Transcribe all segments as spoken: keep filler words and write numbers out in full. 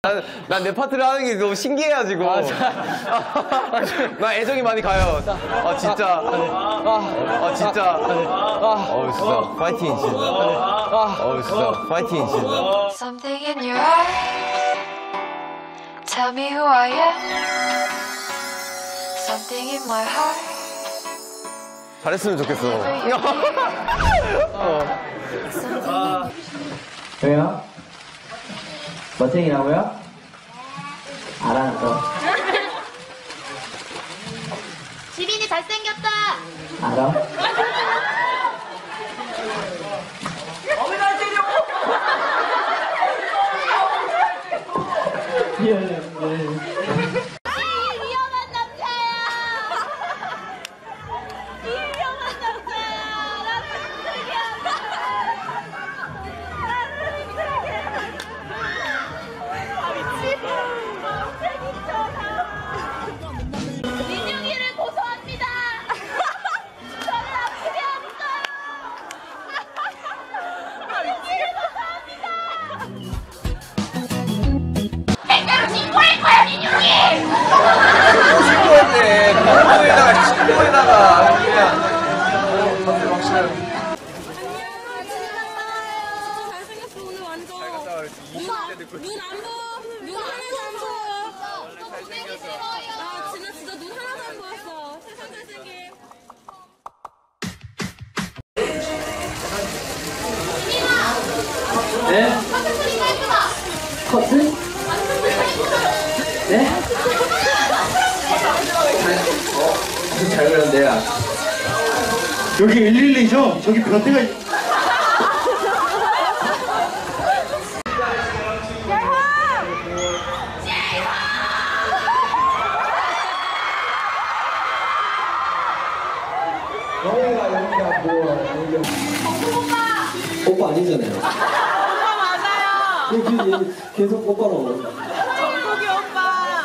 난 내 파트를 하는 게 너무 신기해가지고. 아, 나 애정이 많이 가요. 아 진짜. 아 진짜. 어 진짜 파이팅 진짜. 어 진짜 파이팅 진짜. Something in your eyes. Tell me who I am. Something in my heart. 잘했으면 좋겠어. 어. 왜요? 멋쟁이라고요? 알았어. 지빈이 잘생겼다. 알아? 어머니 날 때려. 미안해. 미안해. 친구인데 친구에다가 친구에다가 그냥 확실하게. 잘생겼어 오늘 완전. 오빠 눈 안 보여. 눈 하나도 안 보여. 아 진짜 진짜 눈 하나도 안 보였어. 세상 잘생김. 네? 커트? 네? 잘 그렸는데요. 여기 일일이죠? 저기 변태가 있... 여기가 여기가 뭐 오빠! 오빠 아니잖아요. 오빠 맞아요. 여기 계속 오빠로. 정국이 오빠.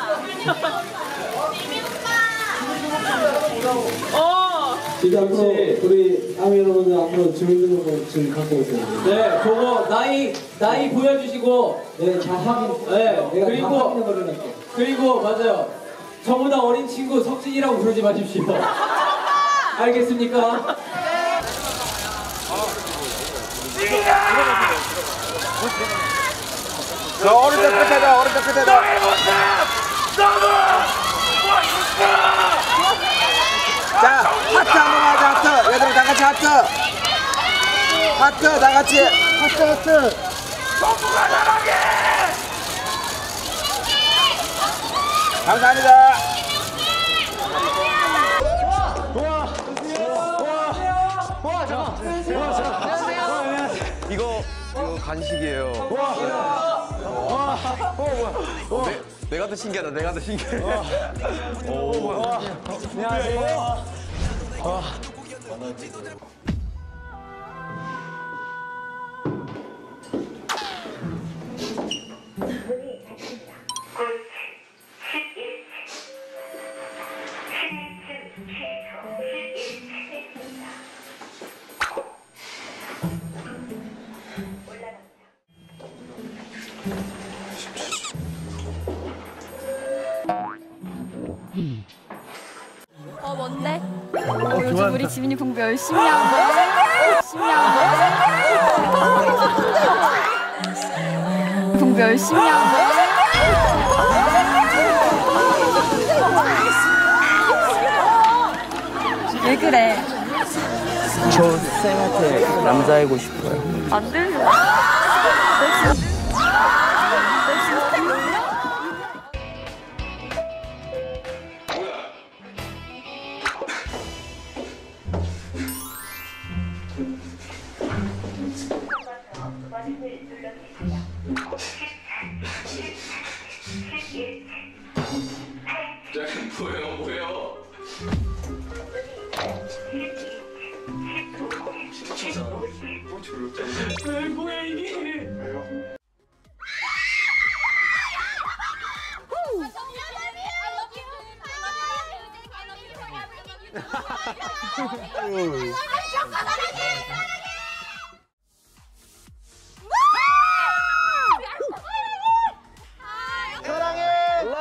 어. 지금 앞으로 우리 아미 여러분들 앞으로 주민등록을 지금 갖고 오세요. 네, 그거 나이 나이 보여주시고 네, 다 확인. 네, 내가 그리고 다 확인해 버려놓을게. 그리고 맞아요. 저보다 어린 친구 석진이라고 부르지 마십시오. 알겠습니까? 저 오른쪽 끝에다 오른쪽 끝에다. 너무 너무 멋있어. 자 하트 한번 하자 하트. 얘들아 다 같이 하트. 하트 다 같이 하트 하트. 정국아 사랑해. 감사합니다. 이거 이거 간식이에요. 와, 와, 어 뭐야? 내, 내가 더 신기하다. 내가 더 신기해. 오, 뭐야? 안녕하세요. 와. 어 뭔데? 어, 요즘 우리 지민이 공부 열심히 하고 열심히 하고 공부 열심히 하고 왜 그래? 저 쌤한테 남자이고 싶어요. 안 들려. 뭐예요, 뭐예요? 왜 뭐야 이게?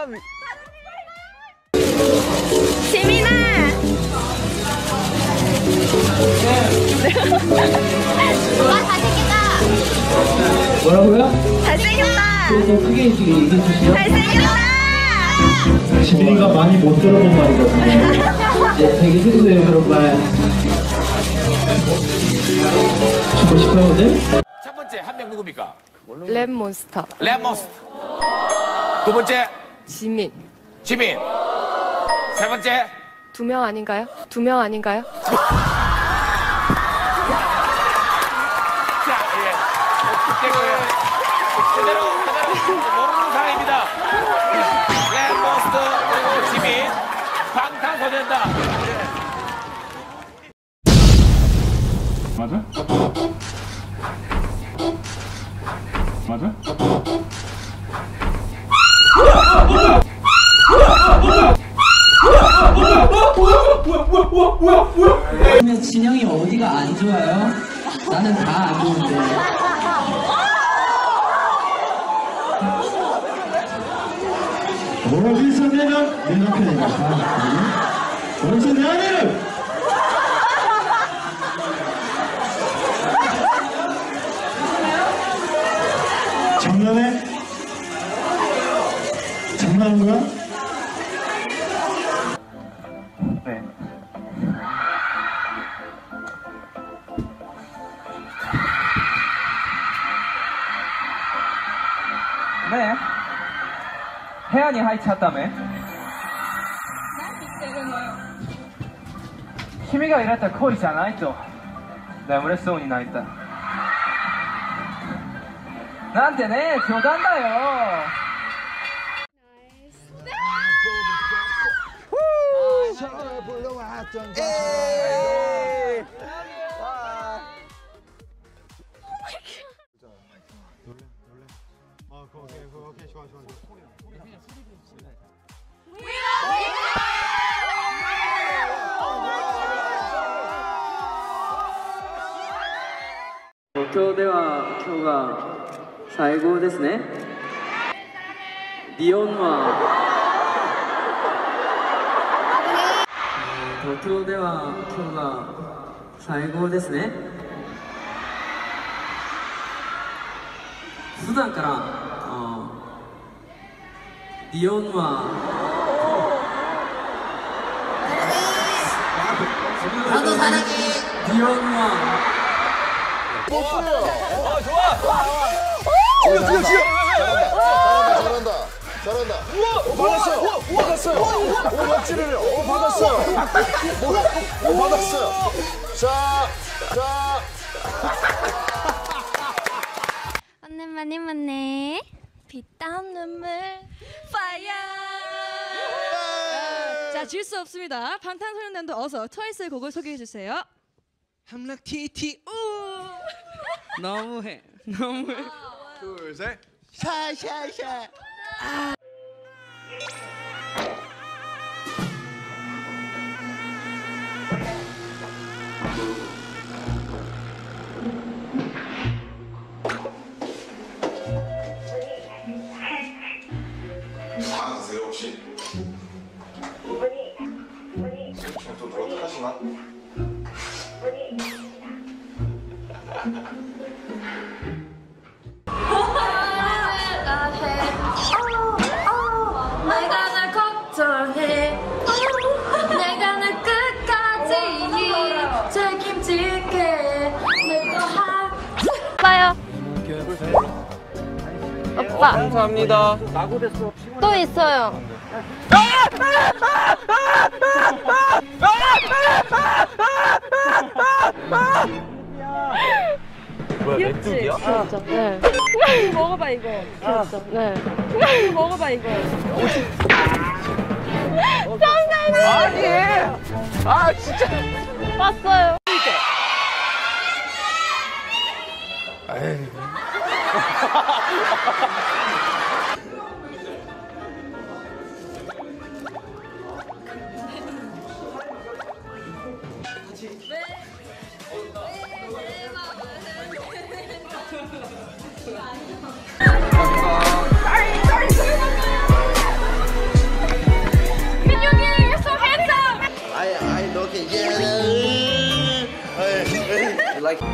지민아. 와 잘생겼다. 뭐라고요? 잘생겼다. 좀 크게 얘기해 주시죠. 잘생겼다. 지민이가 많이 못 들어본 말이거든요. 네, 되게 생소해요 그런 말. 주고 싶어요 오늘? 첫 번째 한 명 누굽니까? 랩몬스터. 랩몬스터. 두 번째 지민. 지민. 세 번째 두 명 아닌가요? 두 명 아닌가요? 자, 예. 그때고요. 그대로 그대로 모르는 상황입니다. 랩몬스터 그리고 지민 방탄소년단. 맞아? 맞아? 그러면 진영이 어디가 안 좋아요? 나는 다 안 좋은데. 어디서 내가 내 남편이가 어디서 내 아내를 장난해? 장난하는 거야? 네. 네. 혜연이 하이 찼다며?君がいられた恋じゃないと眠れそうに泣いたなんてね冗談だよ東京では今日が最後ですね。リオンは東京では今日が最後ですね。普段からあリオンは나도 사랑해. 리온 와. 어, 좋아. 지금 지금 지금 잘한다 잘한다 잘한다 오 받았어요 오 받았어요 오 멋지네요 오 받았어요 오 받았어요 자자 언니 많이 맞네. 빛땀 눈물 파이어. 자, 질 수 없습니다. 방탄소년단도 어서 트와이스의 곡을 소개해 주세요. 함락 티티 우. 너무해. 너무해. 둘 셋 샤샤샤 사세요 혹시? 지금 또 누가 탓하시나? 내가 널 걱정해 내가 널 끝까지 책임질게 내가 할 오빠요. 오빠. 감사합니다. 또 있어요. 뭐야, 메뚜기야? 귀엽죠? 네. 이거 먹어봐 이거. 귀엽죠? 네. 이거 먹어봐 이거. 장난이에요. 아니! 아, 진짜! 봤어요.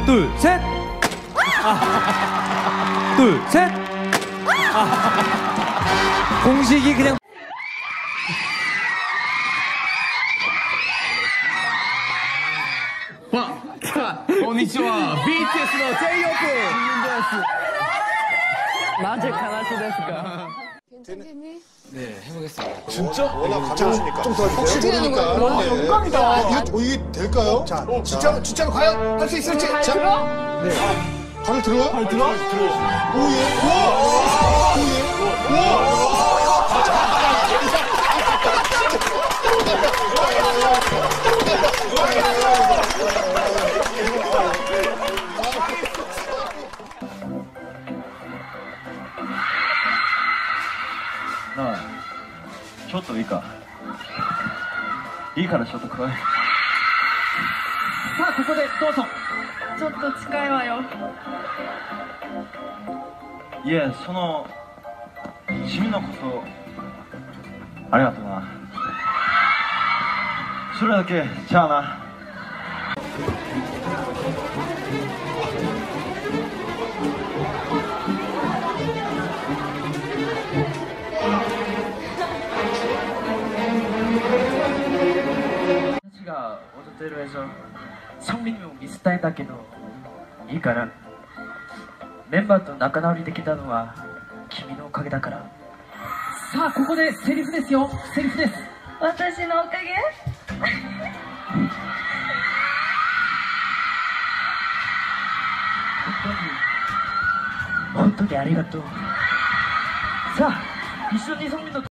둘, 셋. 둘, 셋. 공식이 그냥. 와, 자, konnichiwa. 비티에스의 제이호프. 나제 가나시데스까? 괜찮겠니? 네, 해보겠습니다. 진짜? 워낙 가져오시니까. 좀 도와주세요. 혹시 모르니까. 와, 영광이다. 이거, 어, 이게 될까요? 자, 진짜, 진짜로 과연 할 수 있을지. 자, 네. 발을 들어요? 발 들어? 들어. 오예. 우와! 오예. 우와! なあ、ちょっといいか。いいからちょっと来い。さあ、ここでどうぞ。 ちょっと近いわよ。 いえ、その君のこそありがとうな。それだけじゃあな。 私が踊ってる映像、ソンミンを見せたいんだけど、いいから。メンバーと仲直りできたのは君のおかげだから。さあ、ここでセリフですよ。セリフです。 私のおかげ？ 本当に本当にありがとう。さあ、一緒にソンミンの